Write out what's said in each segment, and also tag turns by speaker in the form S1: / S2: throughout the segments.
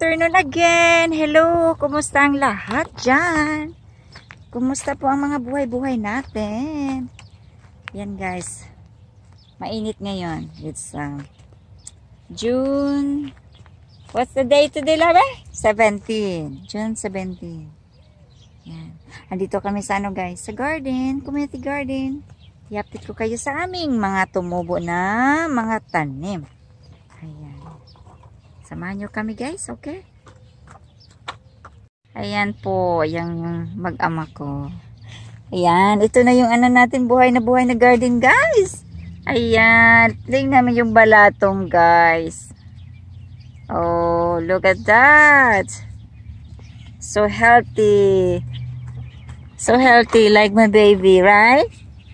S1: afternoon again. Hello, kumusta ang lahat dyan? Kumusta po ang mga buhay-buhay natin? Yan guys, mainit ngayon. It's June, what's the day today, Labe? 17, June 17. Yan. Andito kami sa ano guys, sa garden, community garden. I-update ko kayo sa aming mga tumubo na mga tanim. Ayan. Samahan nyo kami guys, okay? Ayan po, yung mag-ama ko. Ayan, ito na yung ano natin, buhay na garden guys. Ayan, tingnan namin yung balatong guys. Oh, look at that. So healthy. So healthy like my baby, right?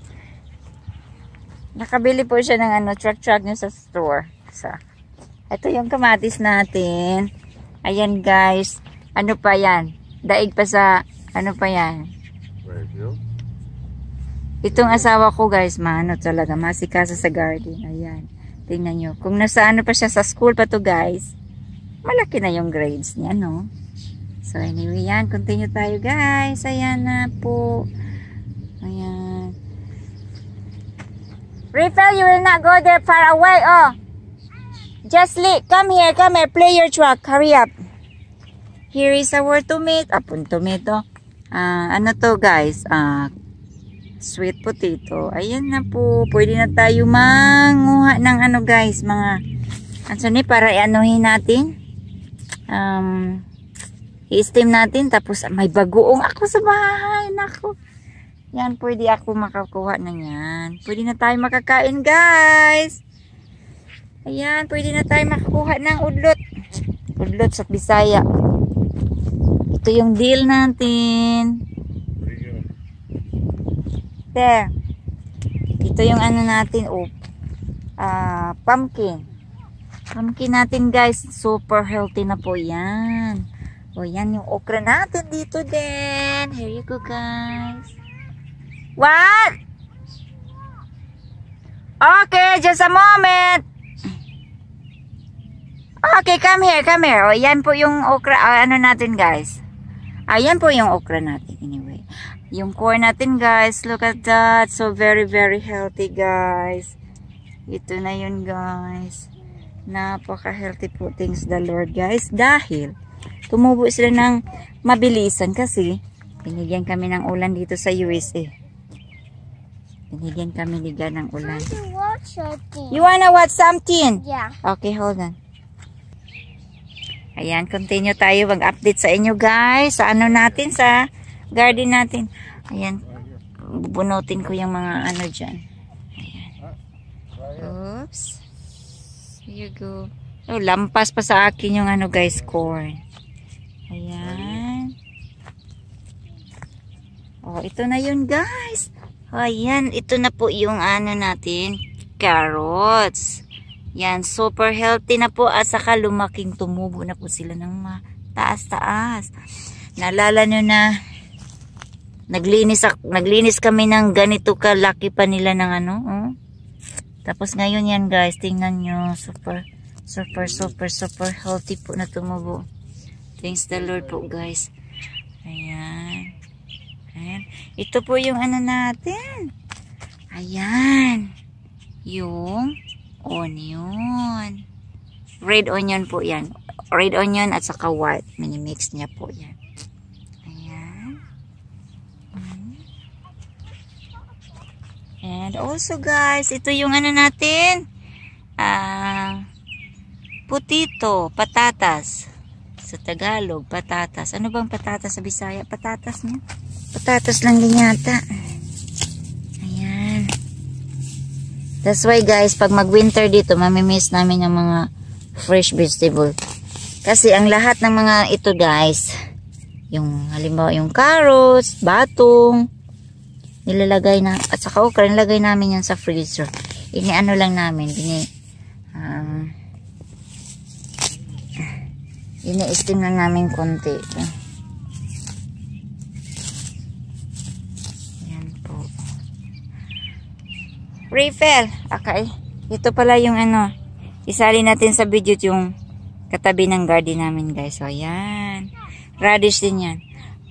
S1: Nakabili po siya ng ano, truck nyo sa store. Ito yung kamatis natin. Ayan guys. Ano pa yan? Daig pa sa, ano pa yan? Itong asawa ko guys, maano talaga, masikasa sa garden. Ayan. Tingnan nyo. Kung nasa ano pa siya sa school pa to guys, malaki na yung grades niya, no? So anyway yan, continue tayo guys. Ayan na po. Ayan. Rifel, you will not go there far away, oh. Justly, come here, play your truck, hurry up. Here is our tomato. Ano to guys, sweet potato. Ayan na po, pwede na tayo manguha ng ano guys, mga, ano para i-anuhin natin. I-steam natin, tapos may bagoong ako sa bahay, nako. Yan, pwede ako makakuha na yan. Pwede na tayo makakain guys. Ayan, pwede na tayo makakuha ng udlot. Udlot sa Bisaya. Ito yung deal natin. There. Ito yung ano natin, pumpkin. Pumpkin natin guys, super healthy na po yan. O yan yung okra natin dito din. Here you go guys. What? Okay, just a moment. Okay, come here. O, yan po yung okra, ano natin guys. Ayan po yung okra natin anyway. Yung corn natin guys, look at that. So very healthy guys. Ito na yun guys. Napaka-healthy po, thanks the Lord guys. Dahil tumubo sila ng mabilisan kasi binigyan kami ng ulan dito sa USA. Binigyan kami ng ulan. You wanna watch something?
S2: Yeah.
S1: Okay, hold on. Ayan, continue tayo mag-update sa inyo guys. Sa ano natin, sa garden natin. Ayan, bubunutin ko yung mga ano dyan. Ayan. Oops. Here you go. Oh, lampas pa sa akin yung ano guys, corn. Ayan. Oh, ito na yun guys. Ayan, ito na po yung ano natin, carrots. Yan, super healthy na po at saka lumaking tumubo na po sila ng mataas-taas. Naalala nyo na naglinis kami ng ganito kalaki pa nila ng ano, oh. Tapos ngayon yan guys, tingnan nyo, super healthy po na tumubo. Thanks the Lord po guys. Ayan. Ayan. Ito po yung ano natin. Ayan. Yung onion. Red onion po yan. Red onion at saka white. Minimix niya po yan. Ayan. And also guys, ito yung ano natin. Putito. Patatas. Sa Tagalog, patatas. Ano bang patatas sa Bisaya? Patatas niya. Patatas lang din yata. Ayan. That's why guys, pag mag-winter dito, mamimiss namin yung mga fresh vegetable. Kasi ang lahat ng mga ito guys, yung halimbawa yung carrots, batong, nilalagay na, at saka okra, nilalagay namin yan sa freezer. Ini-ano lang namin, ini-steam lang namin konti. Refill. Okay. Ito pala yung ano. Isali natin sa video yung Katabi ng garden namin, guys. So, ayan. Radish din yan.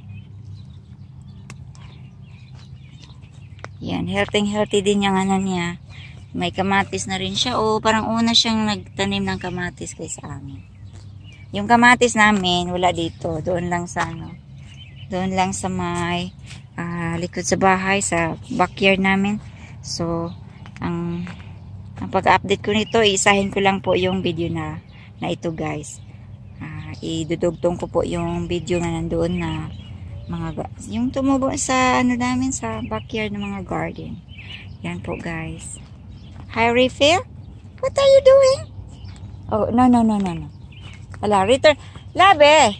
S1: Yan, healthy din yung ano niya. May kamatis na rin siya. O, parang una siyang nagtanim ng kamatis guys sa amin. Yung kamatis namin, wala dito. Doon lang sa ano. Doon lang sa may likod sa bahay, sa backyard namin. So, ang pag-update ko nito, isahin ko lang po yung video na ito guys. Idudugtong ko po yung video na nandoon na yung tumubo sa ano namin sa backyard ng mga garden. Yan po guys. Hi Refill, what are you doing? Oh no. Ala, return. Labe.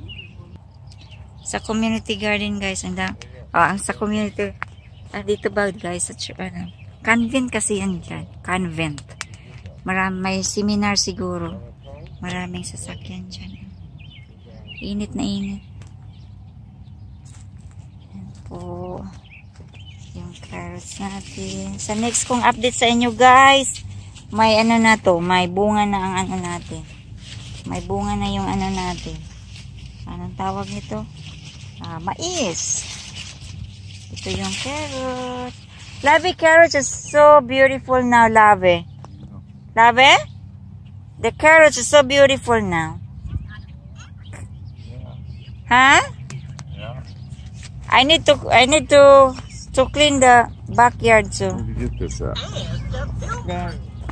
S1: Sa community garden guys, ang sa community dito ba guys sa convent kasi yan dyan. Convent. May seminar siguro. Maraming sasakyan dyan. Init na init. Po yung carrots natin. Sa next kong update sa inyo guys, may ano na to, may bunga na ang ano natin. May bunga na yung ano natin. Anong tawag nito? Mais. Ito yung carrot. Love, carrots is so beautiful now, Love. Love? The carrots is so beautiful now. Huh? I need to clean the backyard too.
S2: Get this out.
S1: There.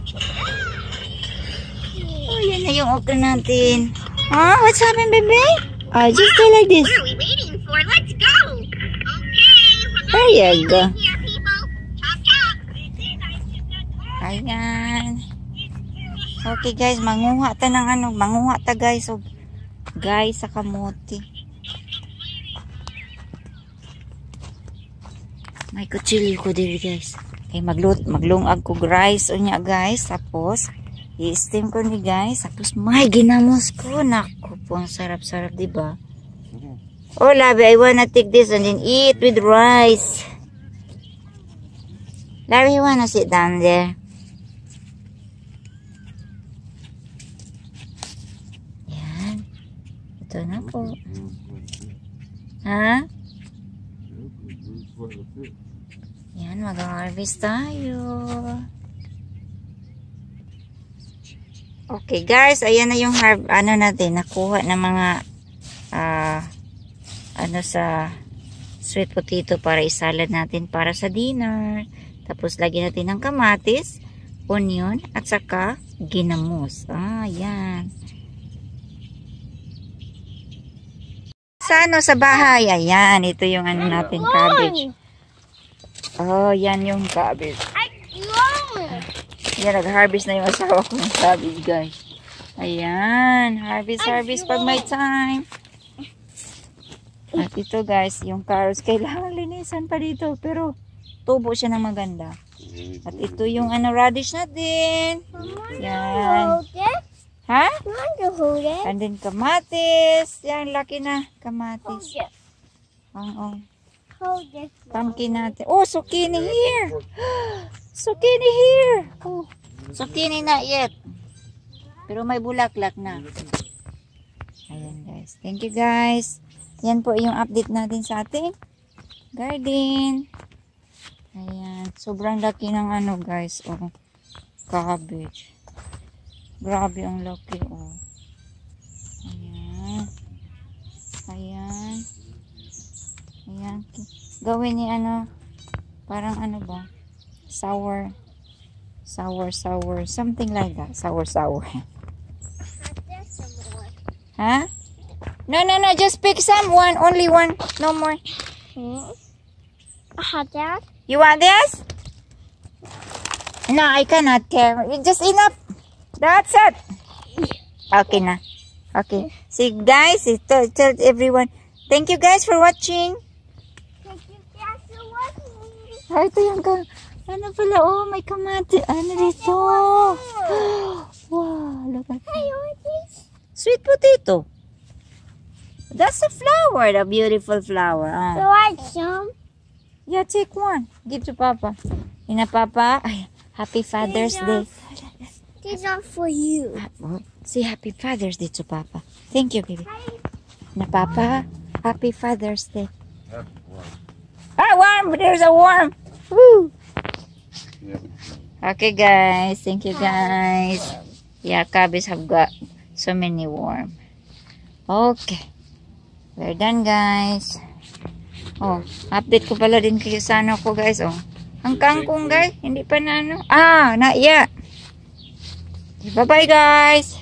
S1: Oh, yan na yung okra natin. Huh? What's happening, baby? Just stay like this.
S3: What are we waiting for? Let's go. Okay.
S1: There you go.
S3: Here, people. Chop, chop.
S1: Ayan. Okay guys, manguha ta guys. So, guys, sa kamote. May kutsilyo ko diri guys. Kay maglungag ko rice unya guys. Tapos i-steam ko ni guys. Tapos may ginamos ko. Naku po, ang sarap-sarap, diba? Oh, Labi, I wanna take this and then eat with rice. Labi, you wanna sit down there? Yan. Ito na po. Ha? Yan, mag-harvest tayo. Okay guys, ayan na yung ano natin, nakuha ng mga sa sweet potato para isalad natin para sa dinner. Tapos lagyan natin ng kamatis, onion, at saka ginamos. Yan. Sa bahay, ayan, ito yung ano natin, cabbage. Oh, yan yung cabbage. Yan, nag-harvest na yung asawa ko ng cabbage, guys. Ayan, harvest pag may time. At ito, guys, yung carrots, kailangan linisan pa dito, pero tubo siya ng maganda. At ito yung radish natin. Yan. Ha? And then kamatis. Yan, laki na kamatis. Pumpkin natin. Oh, zucchini here. Zucchini here. Oh, zucchini not yet. Pero may bulaklak na. Ayan guys. Thank you guys. Yan po yung update natin sa ating garden. Ayan. Sobrang laki ng guys. Oh, cabbage. Grabe ang laki, oh. Ayan. Ayan. Ayan. Gawin ni parang ba? Sour. Something like that. Sour. Huh? No. Just pick some. Only one. No more.
S3: Dad?
S1: You want this? No, I cannot care. Just enough. That's it. Okay na. Okay. See guys, tell everyone. Thank you guys for watching.
S3: Thank you guys for watching.
S1: Ito yung pala, oh, may kamati. Dito. Wow, look at that. Sweet potato. That's a flower, the beautiful flower.
S3: So I some.
S1: Yeah, take one. Give to Papa. Papa. Ay, happy Father's Day.
S3: These are for you.
S1: Oh, say Happy Father's Day to Papa. Thank you, baby. Na Papa, Happy Father's Day. Ah, worm! There's a worm! Woo! Okay, guys. Thank you, guys. Yeah, cabbages have got so many worms. Okay. We're done, guys. Oh, update ko pala din kayo sa ano ko, guys. Oh, ang kangkong, guys. Hindi pa na ano. Ah, not yet. Bye-bye, guys.